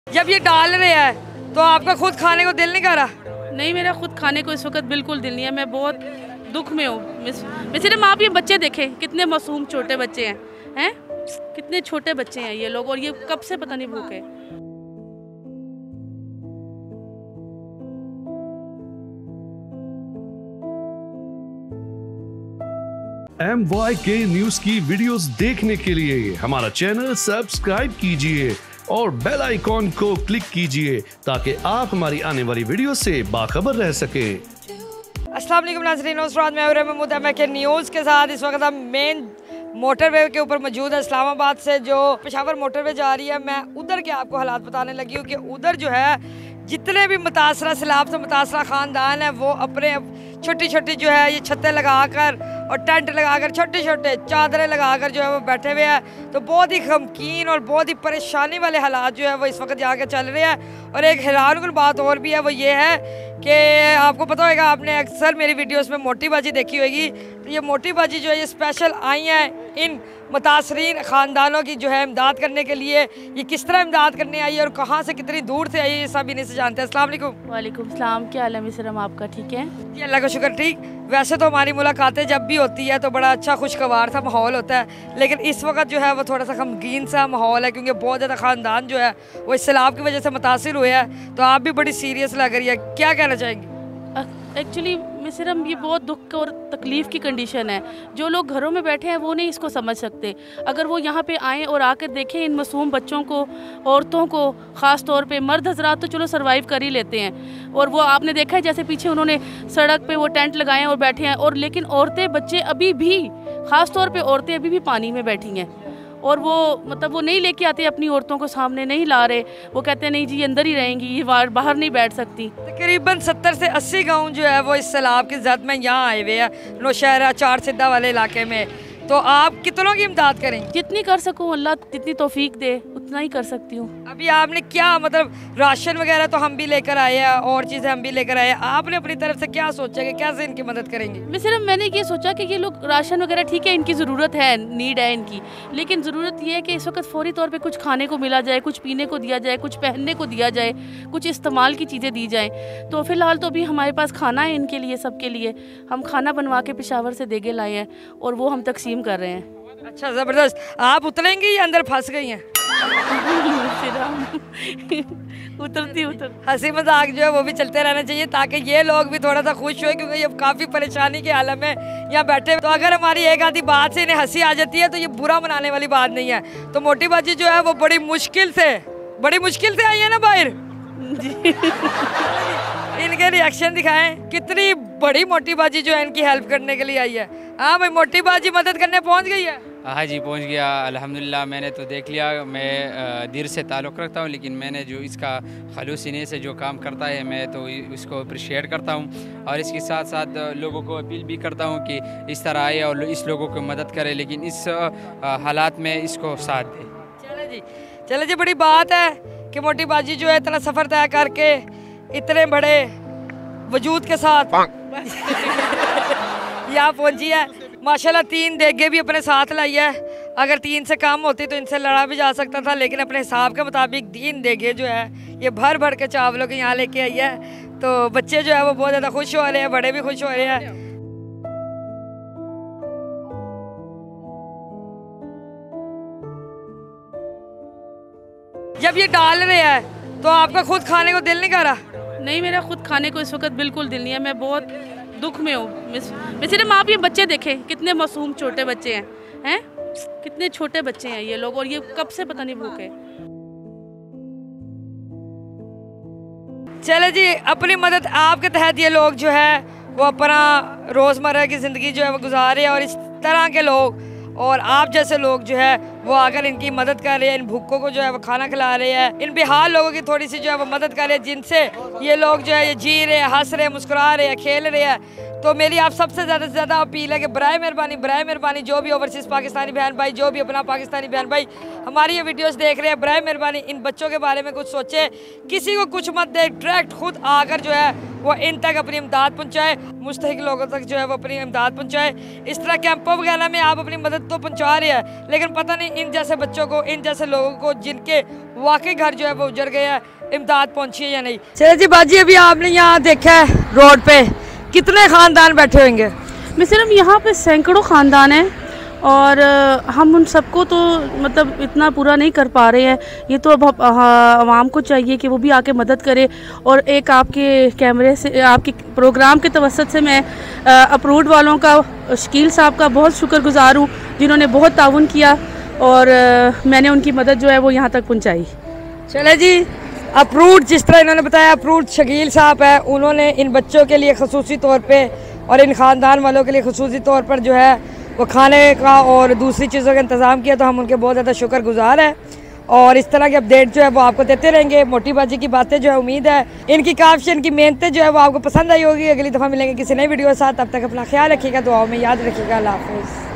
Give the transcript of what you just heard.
जब ये डाल रहे हैं तो आपका खुद खाने को दिल नहीं कर रहा? नहीं, मेरा खुद खाने को इस वक्त बिल्कुल दिल नहीं है। मैं बहुत दुख में हूँ। मैं सिर्फ आप ये बच्चे देखें, कितने मासूम छोटे बच्चे हैं कितने छोटे बच्चे हैं ये लोग, और ये कब से पता नहीं भूखे। MYK न्यूज की वीडियोस देखने के लिए हमारा चैनल सब्सक्राइब कीजिए और बेल आइकॉन को क्लिक कीजिए ताकि आप हमारी आने वाली वीडियो से बाखबर रह सके। अस्सलाम वालेकुम नाज़रीन, मैं महमूद MYK न्यूज़ के साथ इस वक्त हम मेन मोटरवे के ऊपर मौजूद है। इस्लामाबाद से जो पेशावर मोटरवे जा रही है, मैं उधर के आपको हालात बताने लगी हूँ कि उधर जो है जितने भी मुतासरा सैलाब से मुतासरा ख़ानदान है वो अपने छोटी छोटी जो है ये छतें लगाकर और टेंट लगाकर छोटे छोटे चादरें लगाकर जो है वो बैठे हुए हैं। तो बहुत ही गमकीन और बहुत ही परेशानी वाले हालात जो है वो इस वक्त यहाँ के चल रहे हैं। और एक हैरानकुन बात और भी है, वो ये है कि आपको पता होगा, आपने अक्सर मेरी वीडियोस में मोटी बाजी देखी होगी, तो ये मोटी बाजी जो है ये स्पेशल आई हैं इन मुतासरीन ख़ानदानों की जो है इमदाद करने के लिए। ये किस तरह इमदाद करने आई है और कहाँ से कितनी दूर से आई है, ये सब इन्हीं से जानते हैं। अस्सलाम वालेकुम। वालेकुम सलाम, क्या हाल है मिसरम आपका? ठीक है जी, अल्लाह का शुक्र ठीक। वैसे तो हमारी मुलाकातें जब भी होती है तो बड़ा अच्छा खुशगवार सा माहौल होता है, लेकिन इस वक्त जो है वो थोड़ा सा गमगीन सा माहौल है क्योंकि बहुत ज़्यादा ख़ानदान जो है वो इस सैलाब की वजह से मुतासिर हुए हैं। तो आप भी बड़ी सीरियस लग रही है, क्या कहना चाहेंगी? एक्चुअली मिसरम ये बहुत दुख और तकलीफ़ की कंडीशन है। जो लोग घरों में बैठे हैं वो नहीं इसको समझ सकते। अगर वो यहाँ पे आएँ और आकर देखें इन मासूम बच्चों को, औरतों को, ख़ास तौर पे मर्द हजरात तो चलो सर्वाइव कर ही लेते हैं, और वो आपने देखा है जैसे पीछे उन्होंने सड़क पे वो टेंट लगाए हैं और बैठे हैं, और लेकिन औरतें बच्चे अभी भी, ख़ास तौर पर औरतें अभी भी पानी में बैठी हैं, और वो मतलब वो नहीं लेके आते अपनी औरतों को सामने, नहीं ला रहे। वो कहते हैं नहीं जी अंदर ही रहेंगी, ये बाहर नहीं बैठ सकती। तकरीबन 70 से 80 गांव जो है वो इस सैलाब की जद में यहाँ आए हुए हैं, नौशहरा चार सिद्धा वाले इलाके में। तो आप कितनों की इमदाद करेंगे? जितनी कर सकूँ, अल्लाह जितनी तौफीक दे उतना ही कर सकती हूँ। अभी आपने क्या मतलब राशन वगैरह तो हम भी लेकर आए हैं और चीज़ें हम भी लेकर आए हैं, आपने अपनी तरफ से क्या सोचा कि कैसे इनकी मदद करेंगे? मैं सिर्फ मैंने ये सोचा कि ये लोग राशन वगैरह ठीक है, इनकी ज़रूरत है, नीड है इनकी, लेकिन ज़रूरत ये है कि इस वक्त फौरी तौर पे कुछ खाने को मिला जाए, कुछ पीने को दिया जाए, कुछ पहनने को दिया जाए, कुछ इस्तेमाल की चीज़ें दी जाएँ। तो फ़िलहाल तो अभी हमारे पास खाना है इनके लिए, सबके लिए। हम खाना बनवा के पेशावर से देगे लाए हैं और वो हम तकसीम कर रहे हैं। अच्छा, ज़बरदस्त। आप उतरेंगी या अंदर फंस गई हैं? उतरती हंसी मजाक जो है वो भी चलते रहना चाहिए ताकि ये लोग भी थोड़ा सा खुश हुए, क्योंकि ये काफ़ी परेशानी के आलम में यहाँ बैठे। तो अगर हमारी एक आधी बात से इन्हें हंसी आ जाती है तो ये बुरा मनाने वाली बात नहीं है। तो मोटी बाजी जो है वो बड़ी मुश्किल से आई है ना बाहर जी। इनके रिएक्शन दिखाएं, कितनी बड़ी मोटी बाजी जो है इनकी हेल्प करने के लिए आई है। हाँ भाई, मोटी बाजी मदद करने पहुँच गई है? हाँ जी, पहुंच गया अल्हम्दुलिल्लाह। मैंने तो देख लिया, मैं दिल से ताल्लुक़ रखता हूँ, लेकिन मैंने जो इसका खलूस सीने से जो काम करता है मैं तो उसको अप्रिशिएट करता हूँ, और इसके साथ साथ लोगों को अपील भी करता हूँ कि इस तरह आए और इस लोगों को मदद करें, लेकिन इस हालात में इसको साथ दें। चले जी, बड़ी बात है कि मोटी बाजी जो है इतना सफ़र तय करके इतने बड़े वजूद के साथ यहाँ पहुँची है। माशाल्लाह 3 देगे भी अपने साथ लाई है। अगर 3 से कम होती तो इनसे लड़ा भी जा सकता था, लेकिन अपने हिसाब के मुताबिक 3 देगे जो है ये भर भर के चावलों के यहाँ लेके आई है। तो बच्चे जो है वो बहुत ज़्यादा खुश हो रहे हैं, बड़े भी खुश हो रहे हैं। जब ये डाल रहे हैं तो आपका खुद खाने को दिल नहीं कर रहा? नहीं, मेरा खुद खाने को इस वक्त बिल्कुल दिल नहीं है। मैं बहुत दुख में हूँ। मैं सिर्फ आप ये बच्चे देखें, कितने मासूम छोटे बच्चे हैं कितने छोटे बच्चे हैं ये लोग, और ये कब से पता नहीं भूखे। चले जी, अपनी मदद आपके तहत ये लोग जो है वो अपना रोज़मर्रा की ज़िंदगी जो है वो गुजार रहे हैं, और इस तरह के लोग और आप जैसे लोग जो है वो आकर इनकी मदद कर रहे हैं, इन भूखों को जो है वो खाना खिला रहे हैं, इन बेहाल लोगों की थोड़ी सी जो है वो मदद कर रहे हैं, जिनसे ये लोग जो है ये जी रहे हैं, हंस रहे हैं, मुस्कुरा रहे हैं, खेल रहे हैं। तो मेरी आप सबसे ज़्यादा से ज़्यादा अपील है कि बराए मेहरबानी जो भी ओवरसीज़ पाकिस्तानी बहन भाई, जो भी अपना पाकिस्तानी बहन भाई हमारी ये वीडियोस देख रहे हैं, बराए मेहरबानी इन बच्चों के बारे में कुछ सोचे, किसी को कुछ मत दे, डायरेक्ट खुद आकर जो है वो इन तक अपनी इमदाद पहुँचाए, मुस्तहिक लोगों तक जो है वो अपनी इमदाद पहुँचाए। इस तरह कैंपों वगैरह में आप अपनी मदद तो पहुँचा रहे हैं, लेकिन पता नहीं इन जैसे बच्चों को, इन जैसे लोगों को जिनके वाकई घर जो है वो उजड़ गया है, इमदाद पहुँची है या नहीं। चलिए जी बाजी, अभी आपने यहाँ देखा है रोड पे कितने ख़ानदान बैठे होंगे? मैं सिर्फ यहाँ पे सैकड़ों ख़ानदान हैं और हम उन सबको तो मतलब इतना पूरा नहीं कर पा रहे हैं। ये तो अब आवाम को चाहिए कि वो भी आके मदद करे। और एक आपके कैमरे से, आपके प्रोग्राम के तवसत से मैं अप्रूव्ड वालों का, शकील साहब का बहुत शुक्रगुजार हूँ, जिन्होंने बहुत ताउन किया और मैंने उनकी मदद जो है वो यहाँ तक पहुँचाई। चले जी, अप्रूव्ड जिस तरह इन्होंने बताया, अप्रूव्ड शकील साहब है, उन्होंने इन बच्चों के लिए खसूसी तौर पे और इन ख़ानदान वालों के लिए खसूसी तौर पर जो है वो खाने का और दूसरी चीज़ों का इंतज़ाम किया, तो हम उनके बहुत ज़्यादा शुक्रगुजार हैं। और इस तरह के अपडेट जो है वो आपको देते रहेंगे। मोटी बाजी की बातें जो है, उम्मीद है इनकी काफ़ी, इनकी मेहनतें जो है वो आपको पसंद आई होगी। अगली दफ़ा मिलेंगे किसी नई वीडियो के साथ, तब तक अपना ख्याल रखिएगा, दुआओं में याद रखिएगा। अल्लाह हाफ़िज़।